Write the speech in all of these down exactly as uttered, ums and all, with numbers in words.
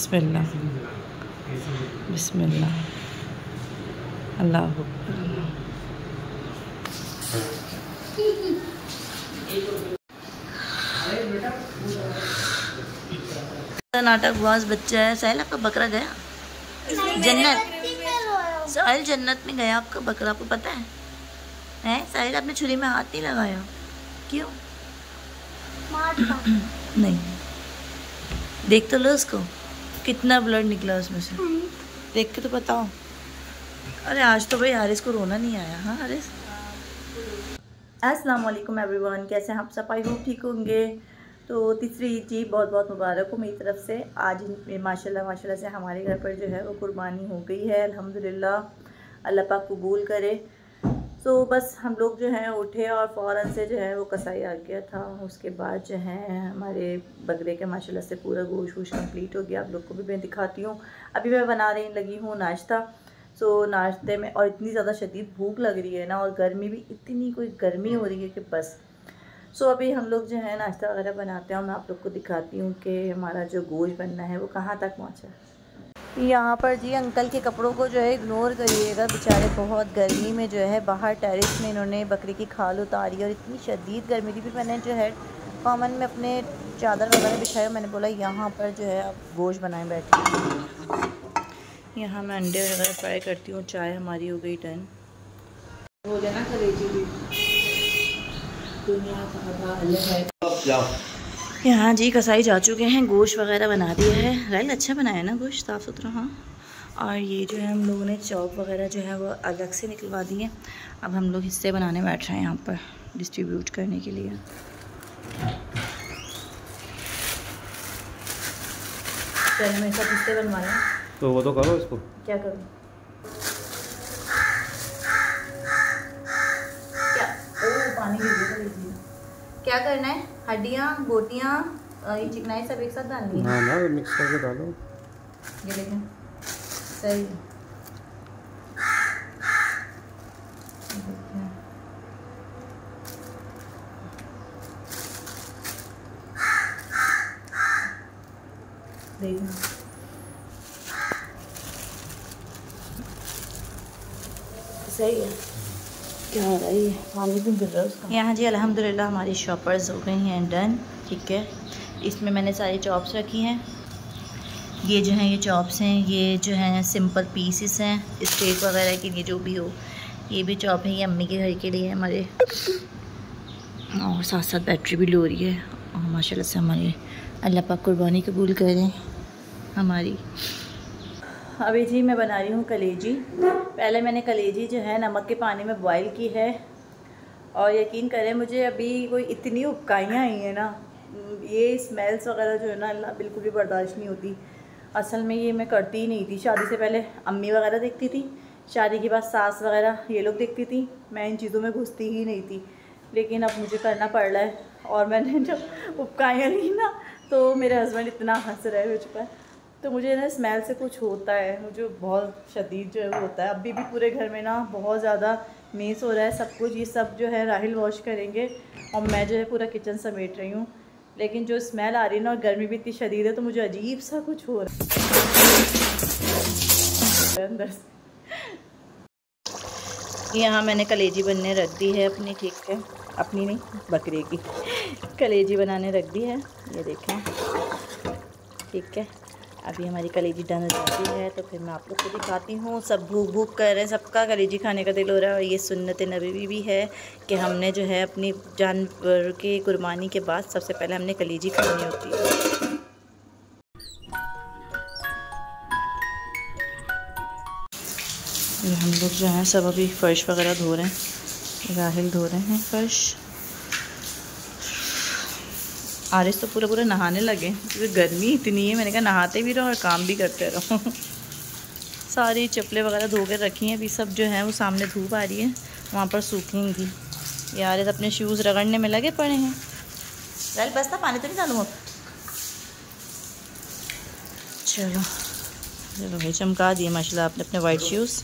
बिस्मिल्लाह बिस्मिल्लाह अल्लाह अकबर। नाटक बाज बच्चा है। साहिल आपका बकरा गया जन्नत। साहिल जन्नत में गया आपका बकरा, आपको पता है? हैं साहिल आपने छुरी में हाथ नहीं लगाया, क्यों? नहीं, देख तो लो उसको कितना ब्लड निकला उसमें से, देख के तो बताओ। अरे आज तो भाई हारिस को रोना नहीं आया। हाँ हारिस। अस्सलाम वालेकुम एवरीवन, कैसे हैं आप सब? आई होप ठीक होंगे। तो तीसरी ईद जी बहुत बहुत मुबारक हो मेरी तरफ से। आज माशाल्लाह माशाल्लाह से हमारे घर पर जो है वो कुर्बानी हो गई है, अल्हम्दुलिल्लाह, अल्लाह पाक कबूल करे। तो बस हम लोग जो हैं उठे और फ़ौरन से जो है वो कसाई आ गया था। उसके बाद जो है हमारे बकरे के माशाल्लाह से पूरा गोश्त वोश कंप्लीट हो गया। आप लोग को भी मैं दिखाती हूँ। अभी मैं बना रही लगी हूँ नाश्ता। सो नाश्ते में और इतनी ज़्यादा शदीद भूख लग रही है ना, और गर्मी भी इतनी, कोई गर्मी हो रही है कि बस। सो so, अभी हम लोग जो है नाश्ता वगैरह बनाते हैं और मैं आप लोग को दिखाती हूँ कि हमारा जो गोश्त बनना है वो कहाँ तक पहुँचा है। यहाँ पर जी अंकल के कपड़ों को जो है इग्नोर करिएगा, बेचारे बहुत गर्मी में जो है बाहर टेरिस में इन्होंने बकरी की खाल उतारी और इतनी शदीद गर्मी थी। फिर मैंने जो है कॉमन में अपने चादर वगैरह बिछाया, मैंने बोला यहाँ पर जो है आप गोश्त बनाए बैठे। यहाँ मैं अंडे वगैरह फ्राई करती हूँ। चाय हमारी हो गई डन। हो जाना कलेजी यहाँ जी कसाई जा चुके हैं, गोश्त वगैरह बना दिया है। राइल अच्छा बनाया ना गोश्त, साफ़ सुथरा। हाँ, और ये जो है हम लोगों ने चॉप वगैरह जो है वो अलग से निकलवा दिए। अब हम लोग हिस्से बनाने बैठ रहे हैं यहाँ पर डिस्ट्रीब्यूट करने के लिए। चलो मेरे साथ हिस्से बनवाए तो वो तो करो इसको। क्या करूँ? क्या? ओ पानी लीजिए। क्या करना है? हड्डियाँ, बोटियाँ, ये चिकनाई सब एक साथ डालनी है? हाँ ना, मिक्स करके डालो। ये देखें सही। देखना सही है। क्या हो रहा है? ये पानी भी गिर रहा है उसका। यहाँ जी अल्हम्दुलिल्लाह हमारी शॉपर्स हो गई हैं डन। ठीक है, इसमें मैंने सारी चॉप्स रखी हैं। ये जो हैं ये चॉप्स हैं, ये जो हैं सिंपल पीसेस हैं, स्टेक वगैरह के लिए जो भी हो। ये भी चॉप है, ये अम्मी के घर के लिए हमारे। और साथ साथ बैटरी भी लो रही है। और माशाल्लाह से हमारी अल्लाह पाक कुर्बानी कबूल करें हमारी। अभी जी मैं बना रही हूँ कलेजी। पहले मैंने कलेजी जो है नमक के पानी में बॉईल की है, और यकीन करें मुझे अभी कोई इतनी उपकाइयाँ आई हैं ना, ये स्मेल्स वगैरह जो है ना अल्लाह बिल्कुल भी बर्दाश्त नहीं होती। असल में ये मैं करती ही नहीं थी। शादी से पहले अम्मी वगैरह देखती थी, शादी के बाद सास वगैरह ये लोग देखती थी, मैं इन चीज़ों में घुसती ही नहीं थी। लेकिन अब मुझे करना पड़ रहा है। और मैंने जब उपकाइयाँ ली ना तो मेरे हस्बैंड इतना हंस रहे मुझ पर। तो मुझे ना स्मेल से कुछ होता है, मुझे बहुत शदीद जो है वो होता है। अभी भी पूरे घर में ना बहुत ज़्यादा मेस हो रहा है सब कुछ। ये सब जो है राहिल वॉश करेंगे और मैं जो है पूरा किचन समेट रही हूँ। लेकिन जो स्मेल आ रही है ना, और गर्मी भी इतनी शदीद है, तो मुझे अजीब सा कुछ हो रहा है अंदर से। यहाँ मैंने कलेजी बनने रख दी है अपनी। ठीक है, अपनी नहीं बकरे की कलेजी बनाने रख दी है, ये देखें। ठीक है, अभी हमारी कलेजी डन हो जाती है तो फिर मैं आप लोग को दिखाती हूँ। सब भूख भूख कर रहे हैं, सबका कलेजी खाने का दिल हो रहा है। और ये सुन्नत नबवी भी है कि हमने जो है अपनी जानवर के कुर्बानी के बाद सबसे पहले हमने कलेजी खानी होती है। ये हम लोग जो हैं सब अभी फ़र्श वगैरह धो रहे हैं, राहिल धो रहे हैं फ़र्श। आरिस तो पूरा पूरा नहाने लगे क्योंकि गर्मी इतनी है। मैंने कहा नहाते भी रहो और काम भी करते रहो। सारी चप्पलें वगैरह धो कर रखी हैं, अभी सब जो है वो सामने धूप आ रही है, वहाँ पर सूखेंगी। ये आरिस अपने शूज़ रगड़ने में लगे पड़े हैं। राहिल बस था, पानी तो नहीं डालूँ अब? चलो चलो भाई, चमका दिए माशाल्लाह आपने अपने वाइट शूज़।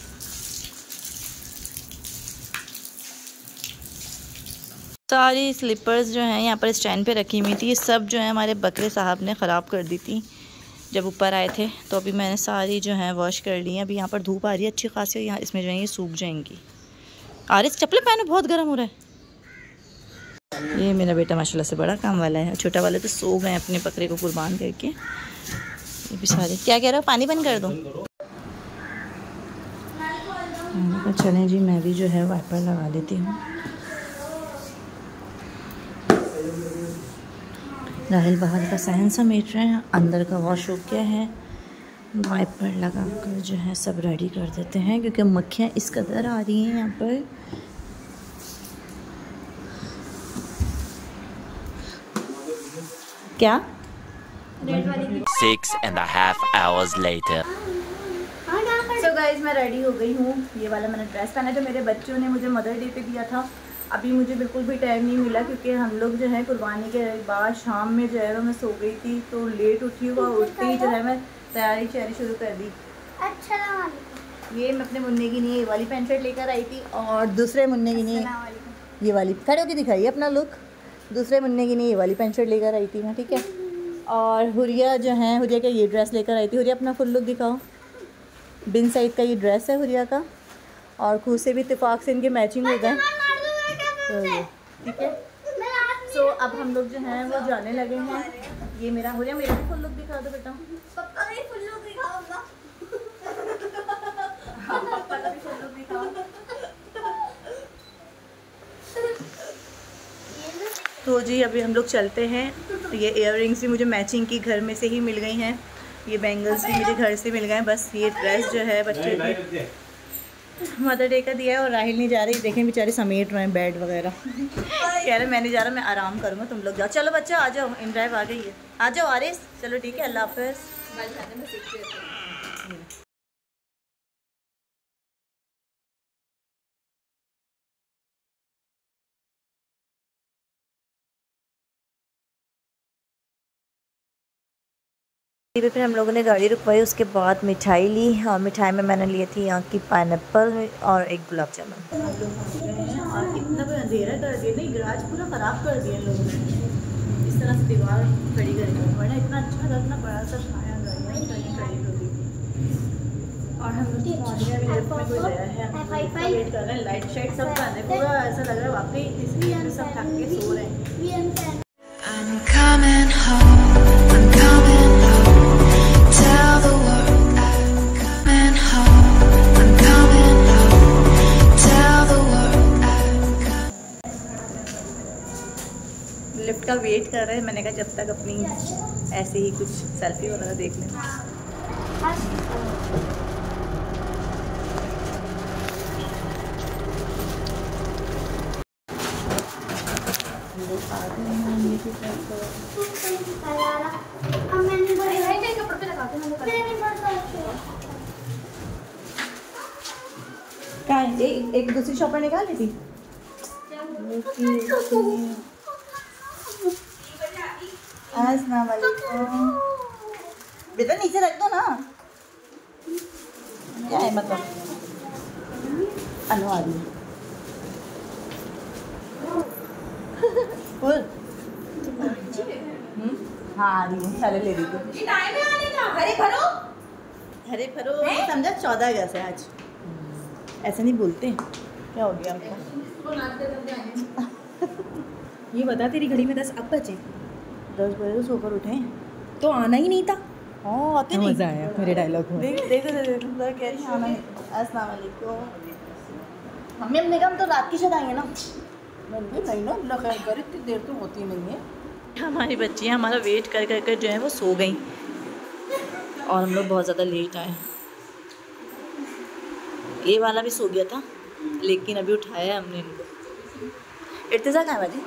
सारी स्लीपर्स जो हैं यहाँ पर स्टैंड पे रखी हुई थी, ये सब जो है हमारे बकरे साहब ने ख़राब कर दी थी। जब ऊपर आए थे, तो अभी मैंने सारी जो है वॉश कर ली हैं। अभी यहाँ पर धूप आ रही है अच्छी खासी, यहाँ इसमें जो है ये सूख जाएंगी। आरिस चप्पलें पहनो, बहुत गर्म हो रहा है। ये मेरा बेटा माशाल्लाह से बड़ा काम वाला है, छोटा वाले तो सो गए अपने बकरे को कुर्बान करके। ये भी सारे क्या कह रहे हो, पानी बंद कर दो। चलें जी, मैं भी जो है वाइपर लगा लेती हूँ। राहिल बाहर का सहन समेट रहे हैं, अंदर का वॉश हो गया है। वाइपर लगा कर जो है सब रेडी कर देते हैं, क्योंकि मक्खियाँ इस कदर आ रही हैं यहाँ पर। क्या Six and a half hours later. So guys, मैं रेडी हो गई हूँ। ये वाला मैंने ड्रेस पहना जो मेरे बच्चों ने मुझे मदर डे पे दिया था। अभी मुझे बिल्कुल भी टाइम नहीं मिला, क्योंकि हम लोग जो है कुर्बानी के बाद शाम में जो है वो मैं सो गई थी, तो लेट उठी हुआ उठते ही जो है मैं तैयारी शैयारी शुरू कर दी। अच्छा, ये मैं अपने मुन्ने की नहीं ये वाली पैंट शर्ट लेकर आई थी, और दूसरे मुन्ने की नहीं ये वाली, खड़े होकर दिखाइए अपना लुक। दूसरे मुन्ने की नहीं ये वाली पैंट शर्ट लेकर आई थी मैं, ठीक है। और हुरिया जो है, हुरिया का ये ड्रेस लेकर आई थी। हुरिया अपना फुल लुक दिखाओ। बिन साइड का ये ड्रेस है हुरिया का, और खुद से भी इत्तेफाक से इनके मैचिंग हो गए, ठीक है। सो so, अब हम लोग जो हैं वो जाने लगे हैं। ये मेरा हुरिया, मेरा भी फुल लुक दिखा दो बेटा। पप्पा का भी फुल लुक दिखाओ ना। हाँ, पप्पा का भी फुल लुक दिखाओ। तो जी अभी हम लोग चलते हैं। ये इयररिंग्स भी मुझे मैचिंग की घर में से ही मिल गई हैं, ये बैंगल्स भी मुझे घर से मिल गए हैं। बस ये ड्रेस जो है बच्चे की मदर डे का दिया है, और राहिल नहीं जा रही, देखें बेचारे समेट रहे हैं बेड वगैरह। कह रहे मैं नहीं जा रहा, मैं आराम करूँगा, तुम लोग जाओ। चलो बच्चा आ जाओ, इन ड्राइव आ गई है, आ जाओ आरिस। चलो ठीक है, अल्लाह हाफ़िज़। फिर हम लोगों ने गाड़ी रुकवाई, उसके बाद मिठाई ली, और मिठाई में मैंने लिए थी यहाँ की पाइनएप्पल और एक गुलाब जामुन। हम लोग पहुँच गए हैं, और इतना भी अंधेरा कर दिया, नहीं गराज पूरा ख़राब कर दिया लोगों ने। इस तरह से दीवार खड़ी कर दी, वरना इतना अच्छा था, इतना बड़ा सा छाया गाड़ियाँ खड़ी खड़ी होती थी। और हम लोग पहुँच गए, अभी लिफ्ट में कोई गया है, वेट कर रहे हैं, लाइट शाइट सब बंद है, पूरा ऐसा लग रहा है वाकई इसलिए हम सब थक के सो रहे हैं। लिफ्ट का वेट कर रहे हैं, मैंने कहा जब तक अपनी ऐसे ही कुछ सेल्फी वगैरह देख लें। क्या एक, एक दूसरी शॉप पर निकाल ली थी। अस्सलाम वालेकुम। बेटा नीचे रख दो ना, क्या है मतलब अनु आ रही है। हाँ आ रही है, सारे ले रही थी। हरे भरो हरे भरो समझा, चौदह अगस्त है आज। ऐसा नहीं बोलते, क्या हो गया हमको। ये बता, तेरी घड़ी में दस अब बचे। दस बजे तो सोकर उठे तो आना ही नहीं था। हाँ आते नहीं। मज़ा आया मेरे डायलॉग में। देख देख देख कह रही आना नहीं। अस्सलाम वालेकुम। मम्मी हमने कहा हम तो रात की शायद आएंगे ना। नहीं ना, अल्लाह खैर करे, इतनी देर तो होती नहीं है। हमारी बच्चियाँ हमारा वेट कर कर कर जो है वो सो गई, और हम लोग बहुत ज़्यादा लेट आए। ये वाला भी सो गया था, लेकिन अभी उठाया हमने इनको। इर्तिज़ा कहाँ है बाजी?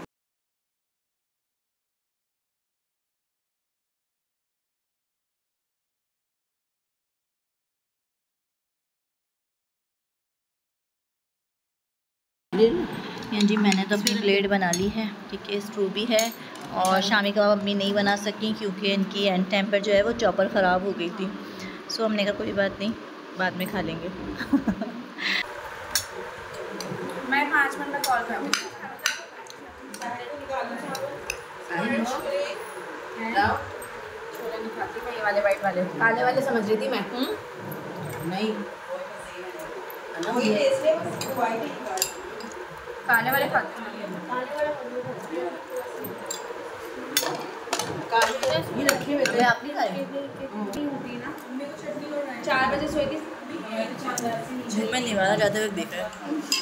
हाँ जी, मैंने तो अपनी प्लेट बना ली है, ठीक है। स्टू भी है, और शामी कबाब अम्मी नहीं बना सकी क्योंकि इनकी एंड टाइम पर जो है वो चॉपर ख़राब हो गई थी। सो हमने कहा कोई बात नहीं, बाद में खा लेंगे। मैं पाँच मिनट में कॉल करूँगी। छोले नहीं खाती मैं, ये वाले वाइट वाले, काले वाले समझ रही थी मैं। नहीं काले वाले खाते हैं। ये रखे हुए थे। आप नहीं खाए? चार बजे सोई थी। झूमे निवाला जाते हुए देख रहे हैं।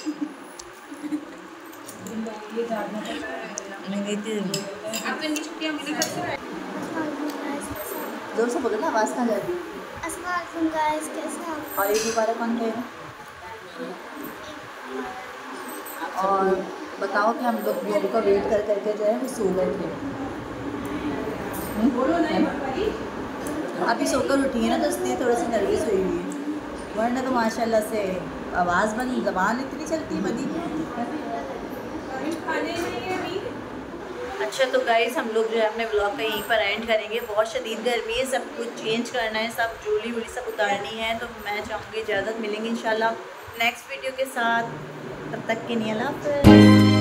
मैं गई थी अब तो इनकी छुट्टियां मिली कब से? जोर से बोलो ना, आवाज़ कहाँ जाती है। अस्सलाम गाइस, कैसे हैं आप? और एक दोबारा कौन थे? और बताओ कि हम लोग लोगों का वेट कर करके जो है वो सो गए थे। अभी सोकर उठी है ना, तो इसलिए थोड़ी सी नर्वस हुई हुई है, वरना तो माशाल्लाह से आवाज़ बनी, ज़बान इतनी चलती बनी। अच्छा तो गाइस हम लोग जो है अपने ब्लॉग का यहीं पर एंड करेंगे। बहुत शदीद गर्मी है, सब कुछ चेंज करना है, सब जूली वूली सब उतारनी है, तो मैं चाहूँगी इजाज़त मिलेंगी इंशाल्लाह नेक्स्ट वीडियो के साथ। तब तक के लिए अल्लाह हाफ़िज़।